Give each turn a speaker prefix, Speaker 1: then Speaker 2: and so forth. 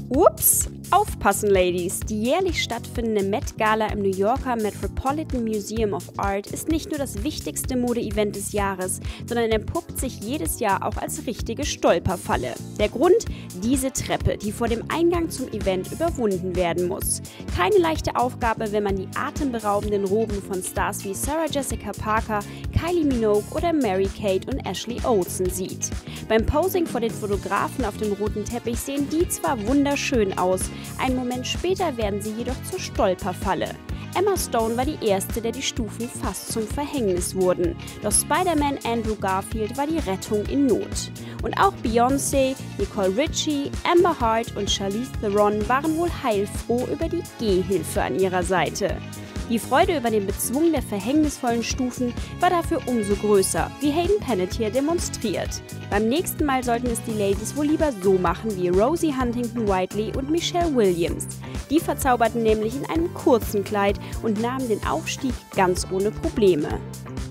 Speaker 1: Ups! Aufpassen, Ladies! Die jährlich stattfindende Met Gala im New Yorker Metropolitan Museum of Art ist nicht nur das wichtigste Modeevent des Jahres, sondern entpuppt sich jedes Jahr auch als richtige Stolperfalle. Der Grund? Diese Treppe, die vor dem Eingang zum Event überwunden werden muss. Keine leichte Aufgabe, wenn man die atemberaubenden Roben von Stars wie Sarah Jessica Parker, Kylie Minogue oder Mary-Kate und Ashley Olsen sieht. Beim Posing vor den Fotografen auf dem roten Teppich sehen die zwar wunderschön aus, einen Moment später werden sie jedoch zur Stolperfalle. Emma Stone war die erste, der die Stufen fast zum Verhängnis wurden. Doch Spider-Man Andrew Garfield war die Rettung in Not. Und auch Beyoncé, Nicole Richie, Amber Heard und Charlize Theron waren wohl heilfroh über die Gehhilfe an ihrer Seite. Die Freude über den Bezwung der verhängnisvollen Stufen war dafür umso größer, wie Hayden Panettiere demonstriert. Beim nächsten Mal sollten es die Ladies wohl lieber so machen wie Rosie Huntington-Whiteley und Michelle Williams. Die verzauberten nämlich in einem kurzen Kleid und nahmen den Aufstieg ganz ohne Probleme.